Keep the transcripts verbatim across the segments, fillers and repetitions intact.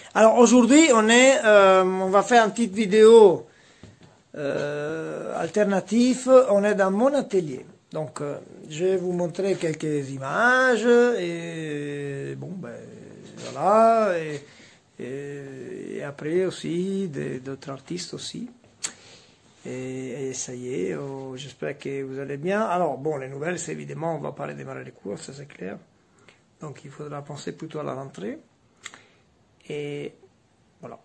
Alors aujourd'hui, on est, euh, on va faire une petite vidéo euh, alternative. On est dans mon atelier. Donc, euh, je vais vous montrer quelques images et bon, ben voilà. Et, et, et après aussi d'autres artistes aussi. Et, et ça y est, oh, j'espère que vous allez bien. Alors bon, les nouvelles, c'est évidemment, on va pas démarrer les cours, ça c'est clair. Donc il faudra penser plutôt à la rentrée. Et voilà.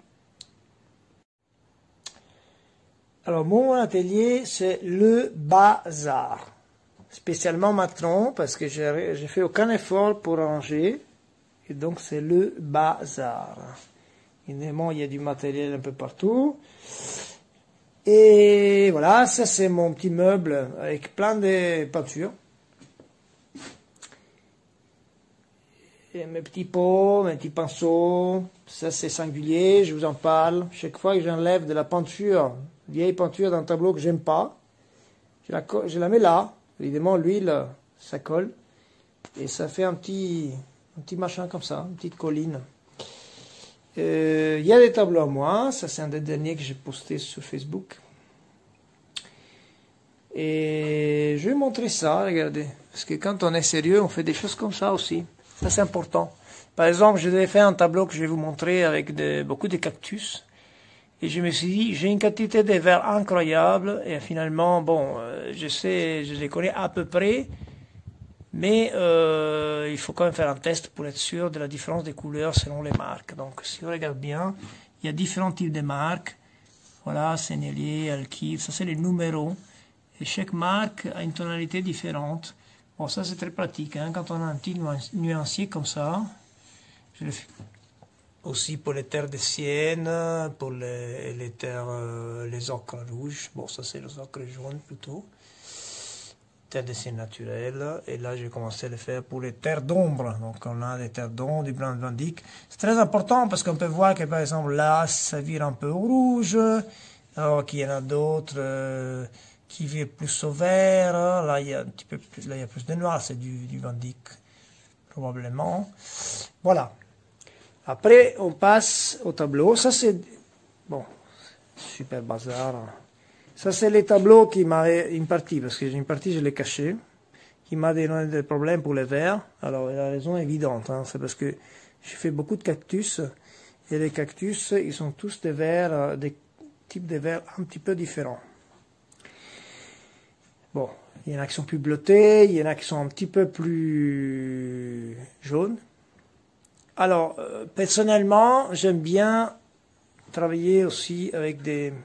Alors mon atelier, c'est le bazar. Spécialement maintenant, parce que j'ai fait aucun effort pour ranger. Et donc c'est le bazar. Évidemment, il y a du matériel un peu partout. Et voilà, ça c'est mon petit meuble avec plein de peintures. Et mes petits pots, mes petits pinceaux, ça c'est singulier, je vous en parle. Chaque fois que j'enlève de la peinture, vieille peinture d'un tableau que j'aime pas, je la, je la mets là. Évidemment, l'huile, ça colle. Et ça fait un petit, un petit machin comme ça, une petite colline. Il euh, y a des tableaux à moi, ça c'est un des derniers que j'ai posté sur Facebook. Et je vais montrer ça, regardez. Parce que quand on est sérieux, on fait des choses comme ça aussi. Ça c'est important. Par exemple, je devais faire un tableau que je vais vous montrer avec de, beaucoup de cactus. Et je me suis dit, j'ai une quantité de verre incroyable. Et finalement, bon, euh, je sais, je les connais à peu près. Mais euh, il faut quand même faire un test pour être sûr de la différence des couleurs selon les marques. Donc, si on regarde bien, il y a différents types de marques. Voilà, Sennelier, Alkiv, ça c'est les numéros. Et chaque marque a une tonalité différente. Bon, ça c'est très pratique, hein, quand on a un petit nuancier comme ça. Je le fais aussi pour les terres de Sienne, pour les, les terres, euh, les ocres rouges. Bon, ça c'est les ocres jaunes plutôt. Terres de Sienne naturelles. Et là, j'ai commencé à le faire pour les terres d'ombre. Donc, on a des terres d'ombre, du blanc de Van Dyck. C'est très important parce qu'on peut voir que, par exemple, là, ça vire un peu au rouge. Alors qu'il y en a d'autres euh, qui virent plus au vert. Là, il y a un petit peu plus, là, il y a plus de noir. C'est du, du Van Dyck, probablement. Voilà. Après, on passe au tableau. Ça, c'est, bon, super bazar. Ça, c'est les tableaux qui m'avaient une partie, parce que j'ai une partie, je l'ai caché, qui m'a donné des problèmes pour les verres. Alors, la raison est évidente, hein, c'est parce que j'ai fait beaucoup de cactus, et les cactus, ils sont tous des verres, des types de verres un petit peu différents. Bon, il y en a qui sont plus bleutés, il y en a qui sont un petit peu plus jaunes. Alors, euh, personnellement, j'aime bien travailler aussi avec des...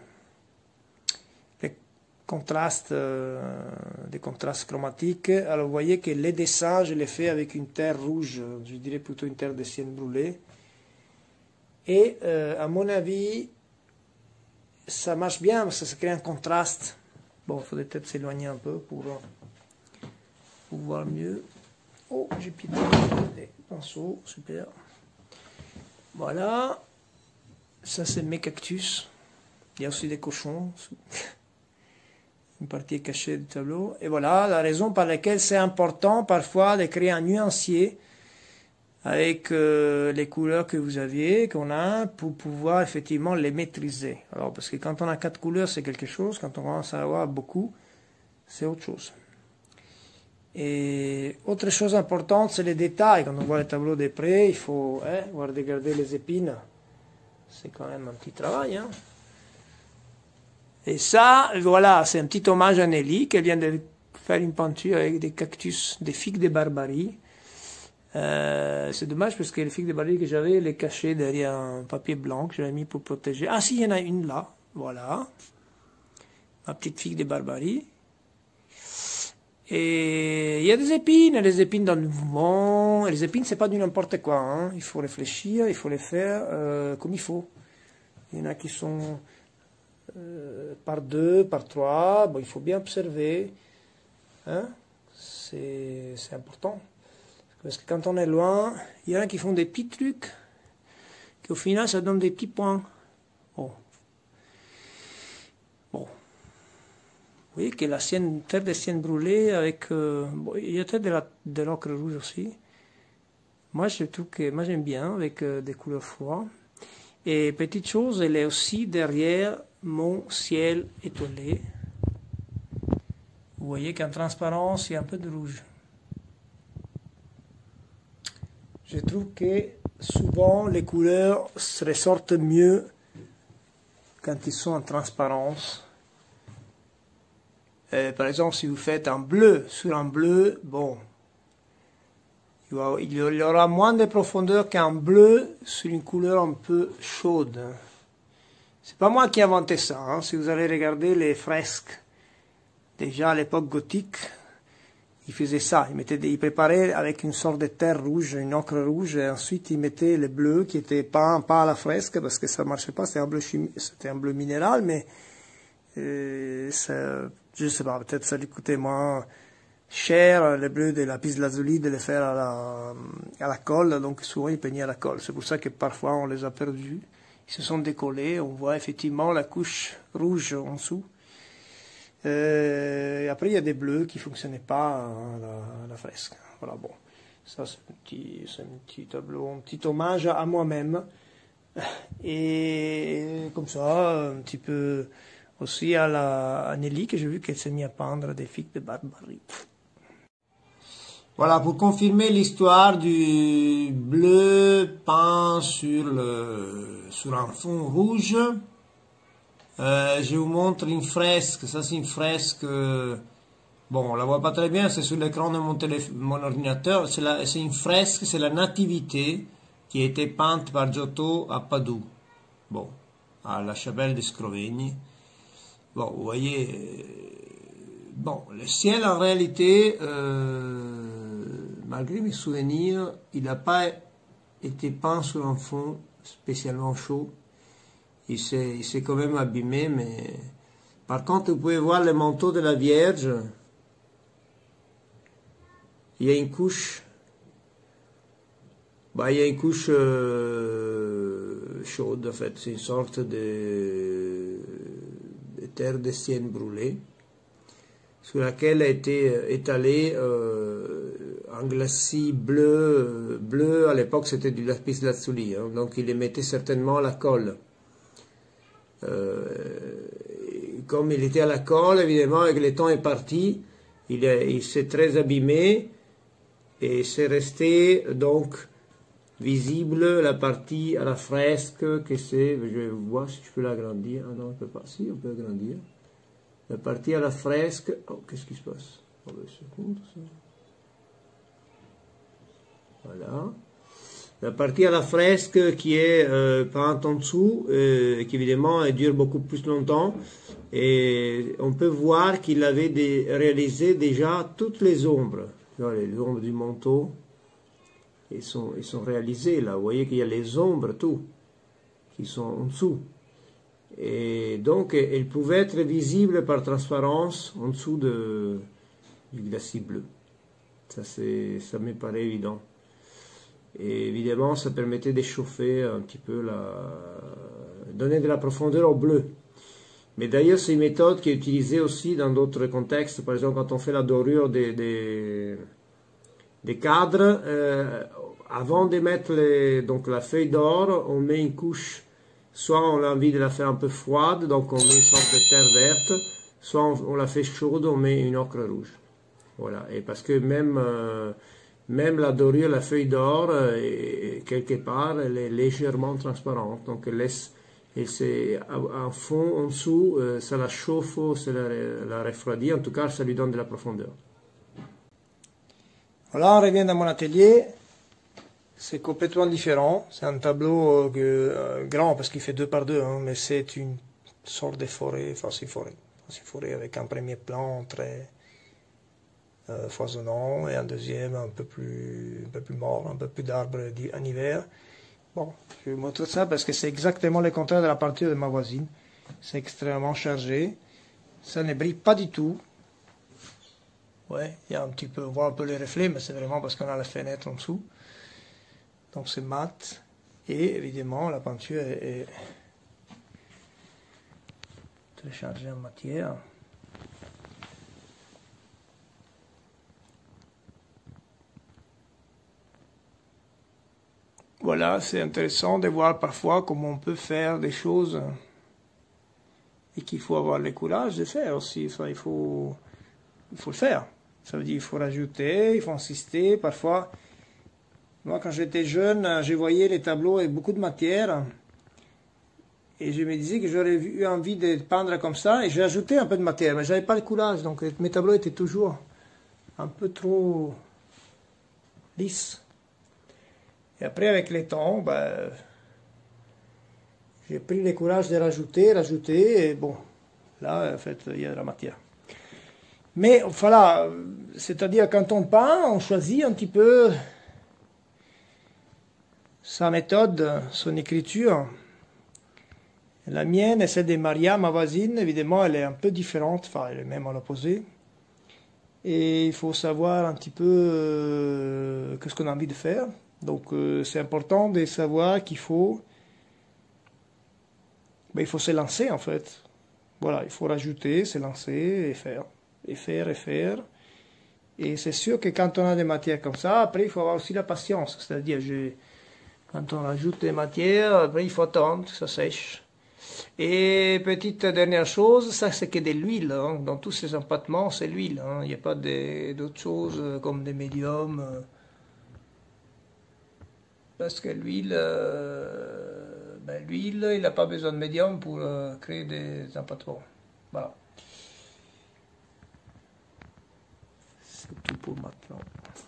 contrastes, euh, des contrastes chromatiques. Alors vous voyez que les dessins, je les fais avec une terre rouge, je dirais plutôt une terre de sienne brûlée. Et euh, à mon avis, ça marche bien, parce que ça crée un contraste. Bon, il faudrait peut-être s'éloigner un peu pour, pour voir mieux. Oh, j'ai piétiné des pinceaux, super. Voilà. Ça, c'est mes cactus. Il y a aussi des cochons. Une partie cachée du tableau. Et voilà la raison par laquelle c'est important parfois de créer un nuancier avec euh, les couleurs que vous aviez, qu'on a, pour pouvoir effectivement les maîtriser. Alors, parce que quand on a quatre couleurs, c'est quelque chose. Quand on commence à avoir beaucoup, c'est autre chose. Et autre chose importante, c'est les détails. Quand on voit le tableau de près, il faut hein, regarder les épines. C'est quand même un petit travail, hein. Et ça, voilà, c'est un petit hommage à Nelly, qui vient de faire une peinture avec des cactus, des figues de Barbarie. Euh, c'est dommage parce que les figues de Barbarie que j'avais, les cachées derrière un papier blanc que j'avais mis pour protéger. Ah si, il y en a une là, voilà. Ma petite figue de Barbarie. Et il y a des épines, les épines dans le mouvement. Et les épines, c'est pas du n'importe quoi, hein. Il faut réfléchir, il faut les faire euh, comme il faut. Il y en a qui sont... Euh, par deux, par trois, bon, il faut bien observer, hein? C'est important. Parce que quand on est loin, il y en a qui font des petits trucs, qu'au final ça donne des petits points. Bon. Bon. Vous voyez que la sienne, terre de sienne brûlée, avec, euh, bon, il y a peut-être de la, de l'ocre rouge aussi. Moi, je trouve que, moi j'aime bien, avec euh, des couleurs froides. Et petite chose, elle est aussi derrière mon ciel étoilé. Vous voyez qu'en transparence, il y a un peu de rouge. Je trouve que souvent les couleurs se ressortent mieux quand ils sont en transparence. Euh, par exemple, si vous faites un bleu sur un bleu, bon, il y aura moins de profondeur qu'un bleu sur une couleur un peu chaude. C'est pas moi qui ai inventé ça, hein. Si vous allez regarder les fresques, déjà à l'époque gothique, ils faisaient ça. Ils, mettaient des, ils préparaient avec une sorte de terre rouge, une ocre rouge, et ensuite ils mettaient les bleus qui étaient pas, pas à la fresque parce que ça marchait pas, c'était un bleu chimique, c'était un bleu minéral, mais euh, ça, je sais pas, peut-être ça lui coûtait moins cher, les bleus de lapis lazuli, de les faire à la, à la colle, donc souvent ils peignaient à la colle. C'est pour ça que parfois on les a perdus. Ils se sont décollés, on voit effectivement la couche rouge en dessous. Euh, et après il y a des bleus qui ne fonctionnaient pas à la, à la fresque. Voilà, bon. Ça c'est un petit, c'est un petit tableau, un petit hommage à moi-même. Et comme ça, un petit peu aussi à, la, à Nelly, que j'ai vu qu'elle s'est mise à peindre des figues de Barbarie. Voilà, pour confirmer l'histoire du bleu peint sur, le, sur un fond rouge, euh, je vous montre une fresque. Ça, c'est une fresque, euh, bon, on la voit pas très bien, c'est sur l'écran de mon, mon ordinateur. C'est une fresque, c'est la Nativité qui a été peinte par Giotto à Padoue, bon, à la chapelle de Scrovegni. Bon, vous voyez, euh, bon, le ciel en réalité, euh, malgré mes souvenirs, il n'a pas été peint sur un fond spécialement chaud. Il s'est quand même abîmé, mais par contre, vous pouvez voir le manteau de la Vierge. Il y a une couche, bah, il y a une couche euh, chaude, en fait. C'est une sorte de, de terre de sienne brûlée, sur laquelle a été étalé euh, un glacis bleu. Bleu, à l'époque, c'était du lapis lazuli, hein, donc il les mettait certainement à la colle. Euh, comme il était à la colle, évidemment, et que le temps est parti, il, il s'est très abîmé, et c'est resté donc visible la partie à la fresque, que c'est, je vais voir si je peux l'agrandir. Ah non, on ne peut pas, si, on peut agrandir. La partie à la fresque, oh, qu'est-ce qui se passe? Oh, ben, seconde, ça. Voilà. La partie à la fresque qui est euh, peinte en dessous, euh, qui évidemment elle dure beaucoup plus longtemps, et on peut voir qu'il avait des, réalisé déjà toutes les ombres. Les ombres du manteau, ils sont, ils sont réalisés là. Vous voyez qu'il y a les ombres, tout, qui sont en dessous. Et donc, elles pouvaient être visibles par transparence en dessous de, du glacis bleu. Ça, ça me paraît évident. Et évidemment, ça permettait d'échauffer un petit peu, la, donner de la profondeur au bleu. Mais d'ailleurs, c'est une méthode qui est utilisée aussi dans d'autres contextes. Par exemple, quand on fait la dorure des, des, des cadres, euh, avant de mettre les, donc la feuille d'or, on met une couche. Soit on a envie de la faire un peu froide, donc on met une sorte de terre verte, soit on, on la fait chaude, on met une ocre rouge. Voilà, et parce que même, euh, même la dorure, la feuille d'or, euh, quelque part, elle est légèrement transparente, donc elle laisse, elle c'est en fond, en dessous, euh, ça la chauffe, ça la, la refroidit, en tout cas ça lui donne de la profondeur. Voilà, on revient dans mon atelier. C'est complètement différent. C'est un tableau euh, grand parce qu'il fait deux par deux, hein, mais c'est une sorte de forêt, enfin c'est une forêt, c'est une forêt avec un premier plan très euh, foisonnant et un deuxième un peu plus, un peu plus mort, un peu plus d'arbres en hiver. Bon, je vais vous montrer ça parce que c'est exactement le contraire de la peinture de ma voisine. C'est extrêmement chargé. Ça ne brille pas du tout. Ouais, il y a un petit peu, on voit un peu les reflets, mais c'est vraiment parce qu'on a la fenêtre en dessous. Donc c'est mat, et évidemment la peinture est, est très chargée en matière. Voilà. voilà, c'est intéressant de voir parfois comment on peut faire des choses et qu'il faut avoir le courage de faire aussi. Enfin, il faut, il faut le faire. Ça veut dire qu'il faut rajouter, il faut insister. Parfois, moi quand j'étais jeune, je voyais les tableaux avec beaucoup de matière et je me disais que j'aurais eu envie de peindre comme ça et j'ai ajouté un peu de matière, mais j'avais pas le courage, donc mes tableaux étaient toujours un peu trop lisses. Et après, avec le temps, ben, j'ai pris le courage de rajouter, rajouter, et bon, là, en fait, il y a de la matière. Mais voilà, c'est-à-dire quand on peint, on choisit un petit peu sa méthode, son écriture. La mienne et celle de Maria, ma voisine, évidemment, elle est un peu différente, enfin, elle est même à l'opposé. Et il faut savoir un petit peu euh, qu'est-ce qu'on a envie de faire. Donc euh, c'est important de savoir qu'il faut, ben, il faut se lancer en fait. Voilà, il faut rajouter, se lancer et faire, et faire, et faire. Et c'est sûr que quand on a des matières comme ça, après il faut avoir aussi la patience. C'est-à-dire, quand on rajoute des matières, après il faut attendre que ça sèche. Et petite dernière chose, ça c'est que de l'huile. Hein. Dans tous ces empattements, c'est l'huile. Hein. Il n'y a pas d'autres choses comme des médiums. Parce que l'huile, euh, ben, l'huile, il n'a pas besoin de médium pour euh, créer des empattements. Voilà. C'est tout pour maintenant.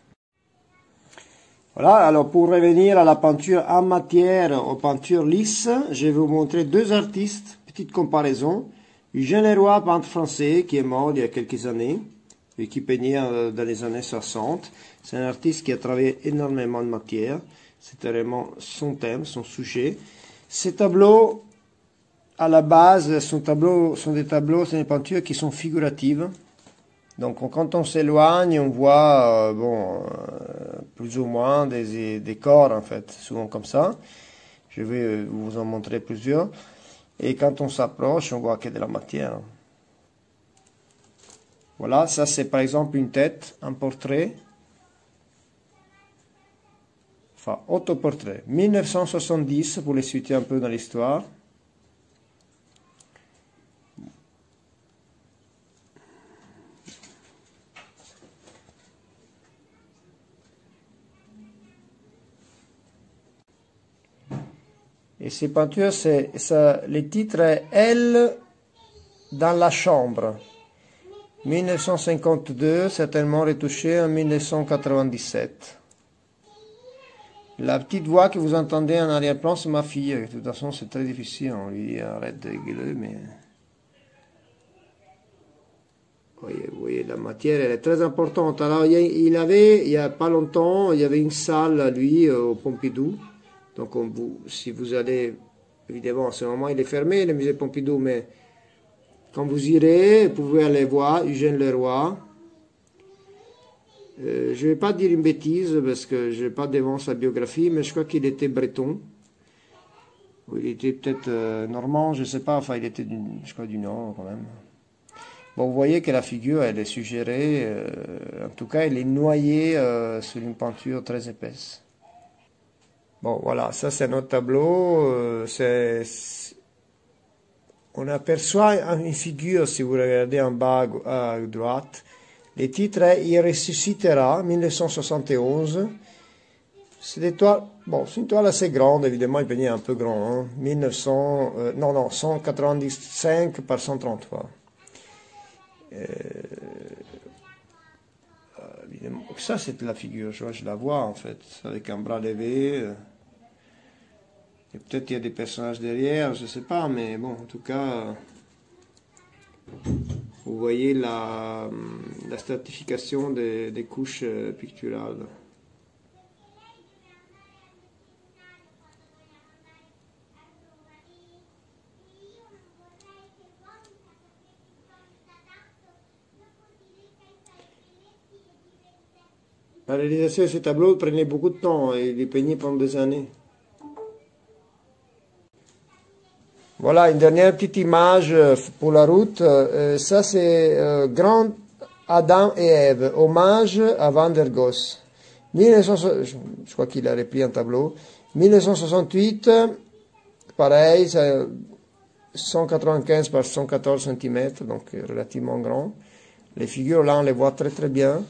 Voilà, alors pour revenir à la peinture en matière, aux peintures lisses, je vais vous montrer deux artistes, petite comparaison. Eugène Leroy, peintre français, qui est mort il y a quelques années, et qui peignait dans les années soixante. C'est un artiste qui a travaillé énormément de matière. C'était vraiment son thème, son sujet. Ces tableaux, à la base, sont, tableaux, sont des tableaux, c'est des peintures qui sont figuratives. Donc quand on s'éloigne, on voit euh, bon, euh, plus ou moins des, des corps, en fait, souvent comme ça. Je vais vous en montrer plusieurs. Et quand on s'approche, on voit qu'il y a de la matière. Voilà, ça c'est par exemple une tête, un portrait. Enfin, autoportrait. mille neuf cent soixante-dix, pour les situer un peu dans l'histoire. Et ces peintures, c'est ça, le titre est Elle dans la chambre. mille neuf cent cinquante-deux, certainement retouché en mille neuf cent quatre-vingt-dix-sept. La petite voix que vous entendez en arrière-plan, c'est ma fille. De toute façon, c'est très difficile. On lui dit arrête de gueuler, mais... Vous voyez, vous voyez, la matière, elle est très importante. Alors, il avait, il n'y a pas longtemps, il y avait une salle, lui, au Pompidou. Donc, on vous, si vous allez... Évidemment, en ce moment, il est fermé, le musée Pompidou, mais... Quand vous irez, vous pouvez aller voir Eugène Leroy. Euh, je ne vais pas dire une bêtise parce que je n'ai pas devant sa biographie, mais je crois qu'il était breton. Ou il était peut-être euh, normand, je ne sais pas, enfin il était, du, je crois, du Nord quand même. Bon, vous voyez que la figure, elle est suggérée, euh, en tout cas, elle est noyée euh, sur une peinture très épaisse. Bon, voilà, ça c'est notre tableau. Euh, c'est, on aperçoit une figure, si vous regardez en bas à, à droite. Le titre est Il ressuscitera, mille neuf cent soixante et onze. C'est des toiles, bon, c'est une toile assez grande, évidemment, il peignait un peu grand, hein, mille neuf cents, euh, non, non, cent quatre-vingt-cinq par cent trente-trois. Euh, évidemment, ça c'est la figure, je, vois, je la vois en fait, avec un bras levé. Et peut-être il y a des personnages derrière, je ne sais pas, mais bon, en tout cas, vous voyez la, la stratification des, des couches picturales. La réalisation de ce tableau prenait beaucoup de temps et il est peigné pendant des années. Voilà une dernière petite image pour la route. Euh, ça c'est euh, Grand Adam et Ève, hommage à Van der Goes. mille neuf cents, je crois qu'il a repris un tableau. mille neuf cent soixante-huit, pareil, c'est cent quatre-vingt-quinze par cent quatorze centimètres, donc relativement grand. Les figures, là, on les voit très très bien.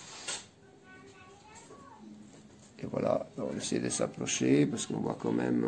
Et voilà, on va essayer de s'approcher parce qu'on voit quand même...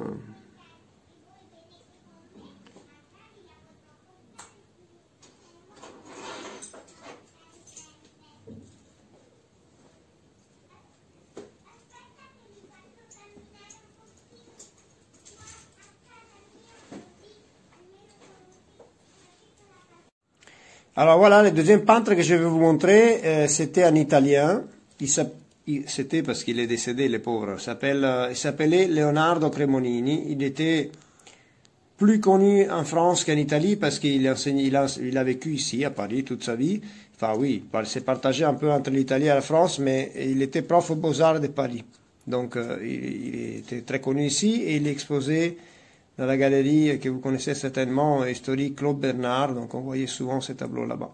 Alors voilà, le deuxième peintre que je vais vous montrer, euh, c'était un Italien. C'était parce qu'il est décédé, le pauvre. Il s'appelait Leonardo Cremonini. Il était plus connu en France qu'en Italie parce qu'il il a, il a vécu ici, à Paris, toute sa vie. Enfin oui, il s'est partagé un peu entre l'Italie et la France, mais il était prof aux Beaux-Arts de Paris. Donc euh, il, il était très connu ici et il exposait dans la galerie que vous connaissez certainement, historique Claude Bernard, donc on voyait souvent ces tableaux là-bas.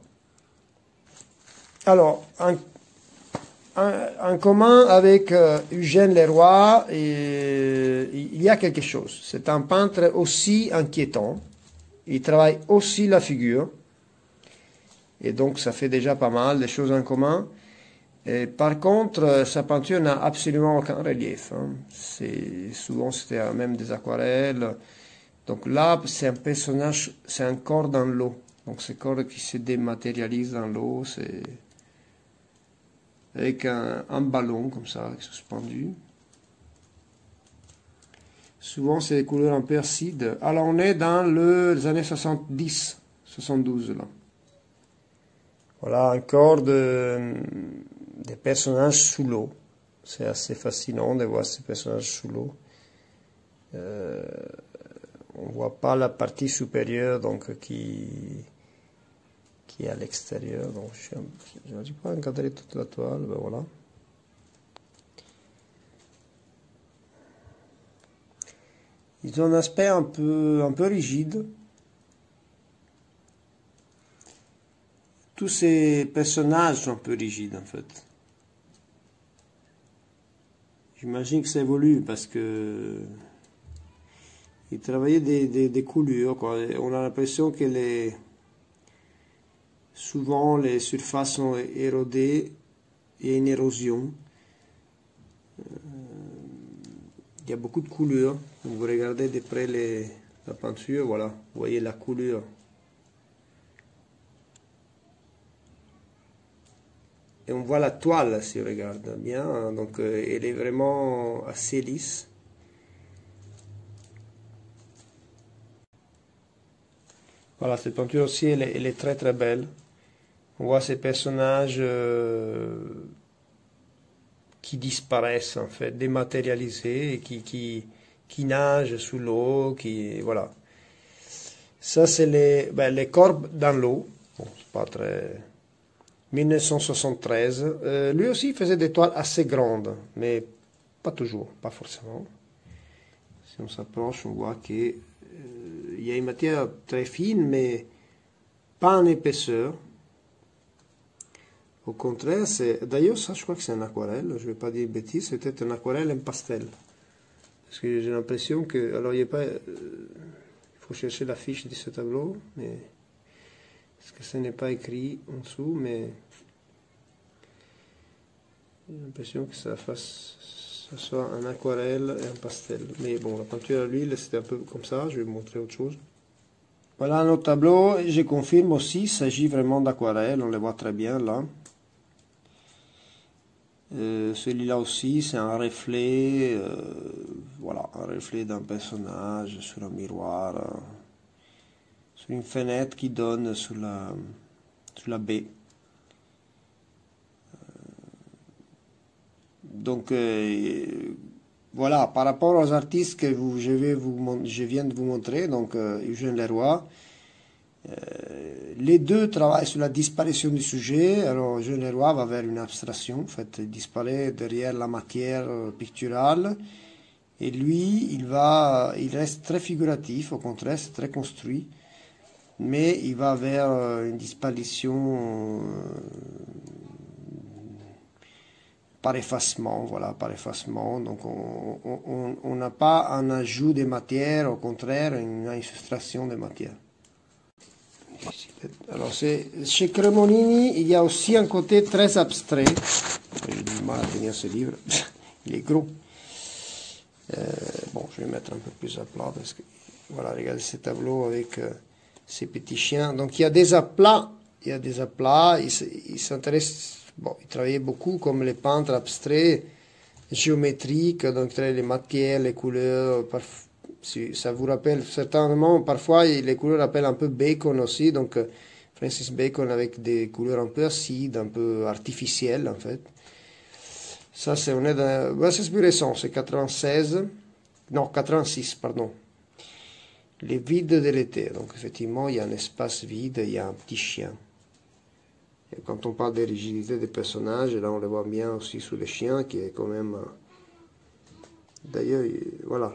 Alors, en, en, en commun avec euh, Eugène Leroy, et, il y a quelque chose. C'est un peintre aussi inquiétant, il travaille aussi la figure, et donc ça fait déjà pas mal de choses en commun. Et par contre, sa peinture n'a absolument aucun relief. Hein. Souvent, c'était même des aquarelles. Donc là, c'est un personnage, c'est un corps dans l'eau. Donc ce corps qui se dématérialise dans l'eau, c'est avec un, un ballon comme ça, suspendu. Souvent, c'est des couleurs un peu acides. Alors, on est dans le, les années soixante-dix, soixante-douze, là. Voilà, un corps de... des personnages sous l'eau. C'est assez fascinant de voir ces personnages sous l'eau. Euh, on ne voit pas la partie supérieure donc, qui, qui est à l'extérieur. Donc, je n'arrive pas à encadrer toute la toile. Ben voilà. Ils ont un aspect un peu, un peu rigide. Tous ces personnages sont un peu rigides en fait. J'imagine que ça évolue parce que ils travaillaient des, des, des coulures, quoi. On a l'impression que les souvent les surfaces sont érodées, il y a une érosion. Euh, il y a beaucoup de couleurs. Donc vous regardez de près les, la peinture, voilà, vous voyez la couleur. Et on voit la toile si on regarde bien, donc euh, elle est vraiment assez lisse. Voilà, cette peinture aussi, elle est, elle est très très belle. On voit ces personnages euh, qui disparaissent en fait, dématérialisés, et qui, qui, qui nagent sous l'eau, qui voilà. Ça c'est les, ben, les corps dans l'eau. Bon, c'est pas très... mille neuf cent soixante-treize. Euh, lui aussi faisait des toiles assez grandes, mais pas toujours, pas forcément. Si on s'approche, on voit qu'il euh, y a une matière très fine, mais pas en épaisseur. Au contraire, c'est... D'ailleurs, ça, je crois que c'est un aquarelle, je ne vais pas dire bêtise, c'est peut-être un aquarelle en pastel. Parce que j'ai l'impression que... Alors, il n'y a pas... Il euh, faut chercher la fiche de ce tableau, mais... Parce que ce n'est pas écrit en dessous, mais j'ai l'impression que ça fasse, ça soit un aquarelle et un pastel. Mais bon, la peinture à l'huile, c'était un peu comme ça, je vais vous montrer autre chose. Voilà un autre tableau, et je confirme aussi, il s'agit vraiment d'aquarelle, on le voit très bien là. Euh, Celui-là aussi, c'est un reflet, euh, voilà, un reflet d'un personnage sur un miroir. Euh, sur une fenêtre qui donne sur la, sur la baie. Donc, euh, voilà, par rapport aux artistes que vous, je, vais vous, je viens de vous montrer, donc euh, Eugène Leroy, euh, les deux travaillent sur la disparition du sujet. Alors, Eugène Leroy va vers une abstraction, en fait, il disparaît derrière la matière picturale, et lui, il, va, il reste très figuratif, au contraire, c'est très construit. Mais il va vers une disparition par effacement, voilà, par effacement. Donc on n'a pas un ajout de matière, au contraire, une, une soustraction de matière. Alors chez Cremonini, il y a aussi un côté très abstrait. J'ai du mal à tenir ce livre, il est gros. Euh, bon, je vais mettre un peu plus à plat parce que, voilà, regardez ces tableaux avec euh, ces petits chiens. Donc il y a des aplats, il y a des aplats, il s'intéresse. Bon, il travaillait beaucoup comme les peintres abstraits, géométriques, donc les matières, les couleurs. Si ça vous rappelle certainement, parfois les couleurs rappellent un peu Bacon aussi, donc Francis Bacon avec des couleurs un peu acides, un peu artificielles en fait. Ça, c'est on est dans, bah, c'est plus récent, c'est quatre-vingt-seize, non quatre-vingt-six, pardon. Les vides de l'été, donc effectivement il y a un espace vide, il y a un petit chien. Et quand on parle de rigidité des personnages, là on le voit bien aussi sous les chiens, qui est quand même... D'ailleurs, voilà.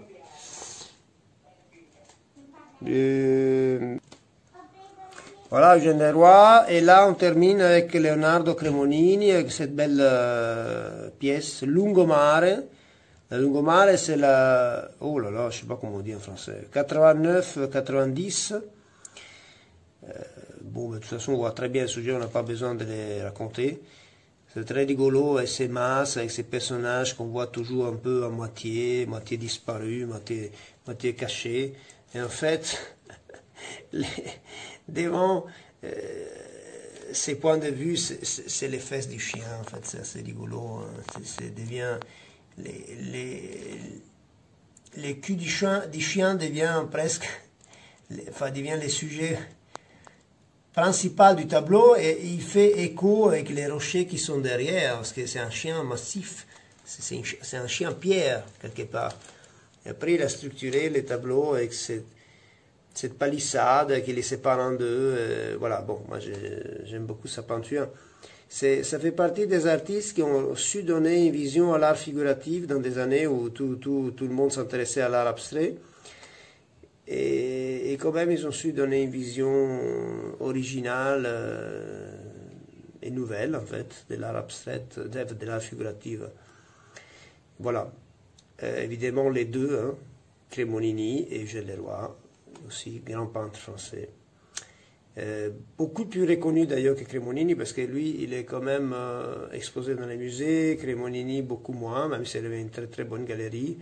Euh... Voilà, Eugène Leroy, et là on termine avec Leonardo Cremonini, avec cette belle euh, pièce, Lungomare. La Lungomare, c'est la... Oh là là, je sais pas comment on dit en français. quatre-vingt-neuf quatre-vingt-dix. Euh, bon, mais de toute façon, on voit très bien le sujet, on n'a pas besoin de les raconter. C'est très rigolo avec ces masses, avec ces personnages qu'on voit toujours un peu à moitié, moitié disparus, moitié, moitié cachés. Et en fait, les, devant euh, ces points de vue, c'est les fesses du chien, en fait, c'est assez rigolo. Hein. C'est devient les, les, les culs du chien, du chien devient presque, les, enfin, devient les sujets principal du tableau, et il fait écho avec les rochers qui sont derrière, parce que c'est un chien massif, c'est un chien pierre, quelque part. Et après, il a structuré les tableaux avec cette, cette palissade qui les sépare en deux. Euh, voilà, bon, moi j'aime beaucoup sa peinture. Ça fait partie des artistes qui ont su donner une vision à l'art figuratif dans des années où tout, tout, tout le monde s'intéressait à l'art abstrait. Et, et quand même, ils ont su donner une vision originale euh, et nouvelle, en fait, de l'art abstrait, de l'art figuratif. Voilà. Euh, évidemment, les deux, hein, Cremonini et Eugène Leroy, aussi grand peintre français. Euh, beaucoup plus reconnu d'ailleurs que Cremonini, parce que lui, il est quand même euh, exposé dans les musées, Cremonini beaucoup moins, même s'il avait une très très bonne galerie.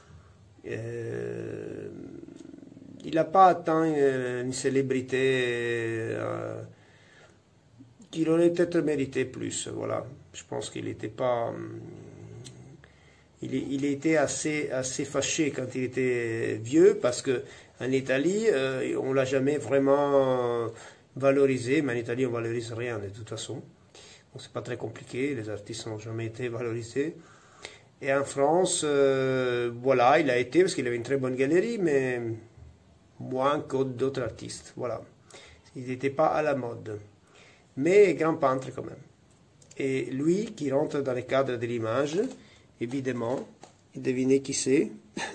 Euh, il n'a pas atteint une, une célébrité euh, qu'il aurait peut-être mérité plus. Voilà. Je pense qu'il n'était pas... Il, il était assez, assez fâché quand il était vieux, parce qu'en Italie, euh, on ne l'a jamais vraiment valorisé, mais en Italie, on ne valorise rien de toute façon. Donc, c'est pas très compliqué, les artistes n'ont jamais été valorisés. Et en France, euh, voilà, il a été, parce qu'il avait une très bonne galerie, mais moins que d'autres artistes. Voilà. Il n'était pas à la mode. Mais grand peintre quand même. Et lui, qui rentre dans le cadre de l'image, évidemment, devinez qui c'est.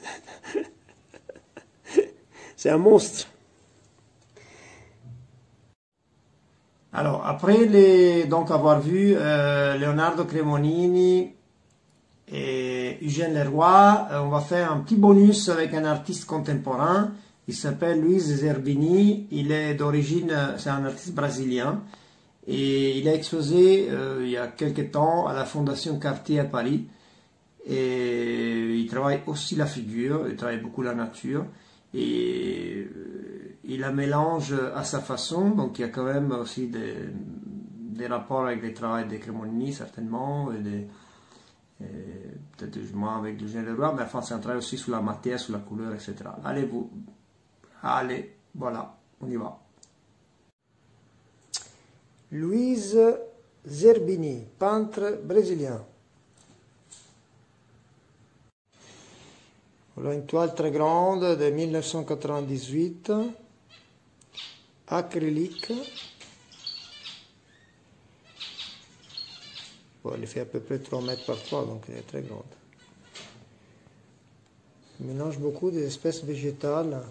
C'est un monstre. Alors, après les, donc avoir vu euh, Leonardo Cremonini et Eugène Leroy, euh, on va faire un petit bonus avec un artiste contemporain. Il s'appelle Luiz Zerbini. Il est d'origine, c'est un artiste brésilien. Et il a exposé euh, il y a quelques temps à la Fondation Cartier à Paris. Et il travaille aussi la figure, il travaille beaucoup la nature. Et il la mélange à sa façon, donc il y a quand même aussi des, des rapports avec les travaux de Cremonini, certainement, et, et peut-être moins avec du Eugène Leroy, mais enfin c'est un travail aussi sur la matière, sur la couleur, et cetera. Allez, vous, allez, voilà, on y va. Luiz Zerbini, peintre brésilien. Voilà une toile très grande de mille neuf cent quatre-vingt-dix-huit, acrylique. Bon, elle fait à peu près trois mètres par trois, donc elle est très grande. Il mélange beaucoup des espèces végétales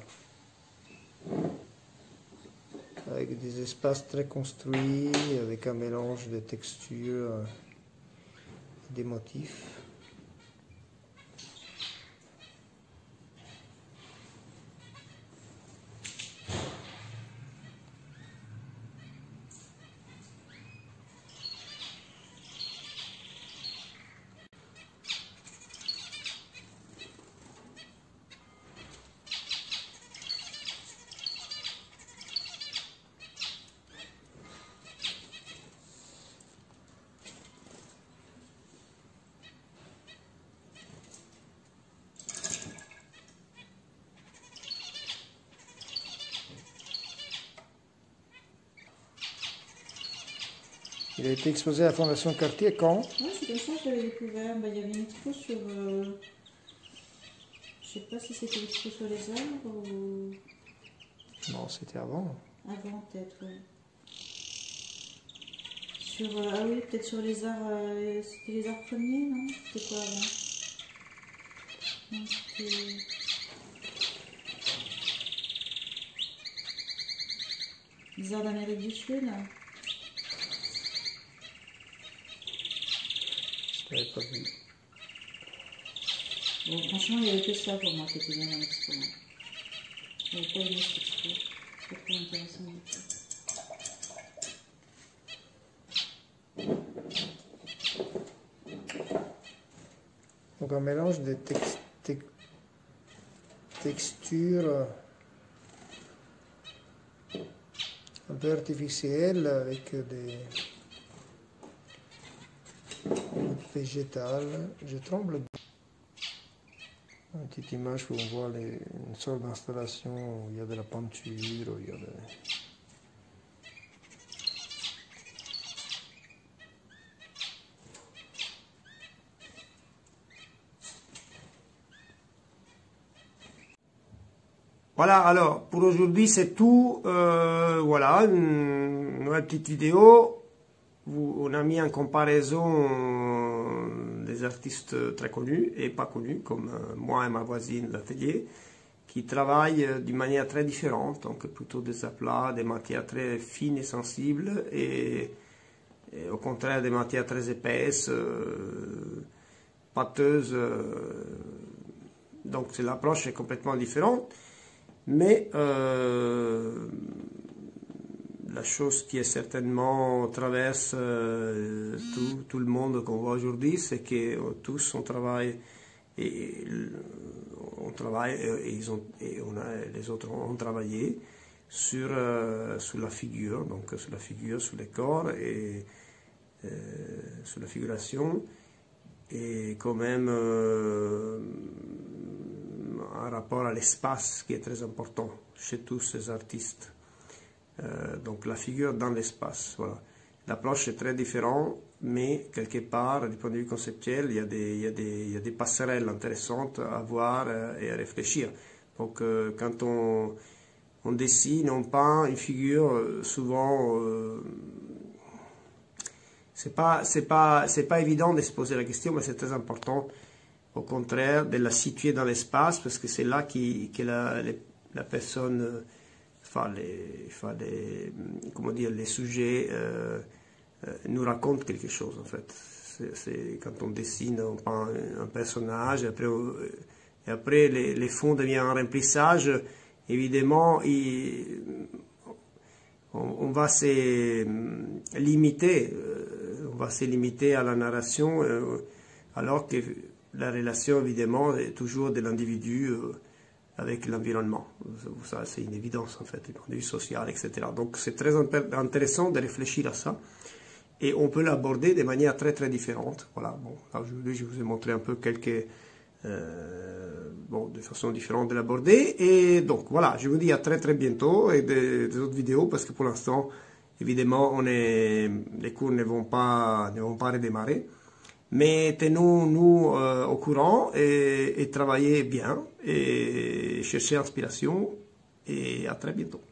avec des espaces très construits, avec un mélange de textures des motifs. Il a été exposé à la Fondation Cartier quand? Oui, c'est comme ça que je l'avais découvert. Bah, il y avait une expo sur... Euh, je sais pas si c'était l'expo sur les arbres ou... Non, c'était avant. Avant, peut-être, oui. Sur... Euh, ah oui, peut-être sur les arts... Euh, c'était les arts premiers, non? C'était quoi avant? Non, c'était... Les arts d'Amérique du Sud. Je n'avais pas vu. Bon, franchement, il n'y avait que ça pour moi qui était bien dans l'expo. Je n'avais pas aimé cette expo. C'est pas trop intéressant du tout. Donc un mélange de tex te textures un peu artificielles avec des végétales. Je tremble. Une petite image où on voit les, une sorte d'installation où il y a de la peinture, où il y a de... Voilà, alors pour aujourd'hui c'est tout. Euh, voilà, une, une petite vidéo. Où on a mis en comparaison des artistes très connus et pas connus, comme moi et ma voisine d'atelier, qui travaillent d'une manière très différente, donc plutôt des aplats, des matières très fines et sensibles, et, et au contraire des matières très épaisses, euh, pâteuses. Euh, donc l'approche est complètement différente, mais euh, la chose qui est certainement traverse euh, tout, tout le monde qu'on voit aujourd'hui, c'est que euh, tous on travaille et on travaille et, ils ont, et on a, les autres ont travaillé sur, euh, sur la figure, donc sur la figure, sur les corps et euh, sur la figuration, et quand même euh, un rapport à l'espace qui est très important chez tous ces artistes. Euh, donc la figure dans l'espace, voilà. L'approche est très différente, mais quelque part, du point de vue conceptuel, il y a des, il y a des, il y a des passerelles intéressantes à voir euh, et à réfléchir. Donc euh, quand on, on dessine, on peint une figure, euh, souvent, euh, c'est pas, c'est pas, c'est pas évident de se poser la question, mais c'est très important, au contraire, de la situer dans l'espace, parce que c'est là qui, que la, les, la personne... Euh, Enfin, les, enfin les, comment dire, les sujets euh, euh, nous racontent quelque chose en fait. C'est quand on dessine, on peint un personnage, et après, et après les, les fonds deviennent un remplissage. Évidemment, il, on, on va se limiter, on va se limiter à la narration, euh, alors que la relation évidemment est toujours de l'individu. Euh, avec l'environnement. Ça, c'est une évidence, en fait, du point de vue social, et cetera. Donc, c'est très intéressant de réfléchir à ça. Et on peut l'aborder de manière très, très différente. Voilà, bon, aujourd'hui, je vous ai montré un peu quelques... Euh, bon, de façon différente de l'aborder. Et donc, voilà, je vous dis à très, très bientôt et des, des autres vidéos, parce que pour l'instant, évidemment, on est, les cours ne vont pas, ne vont pas redémarrer. Mais tenons-nous euh, au courant et, et travaillez bien et cherchez inspiration et à très bientôt.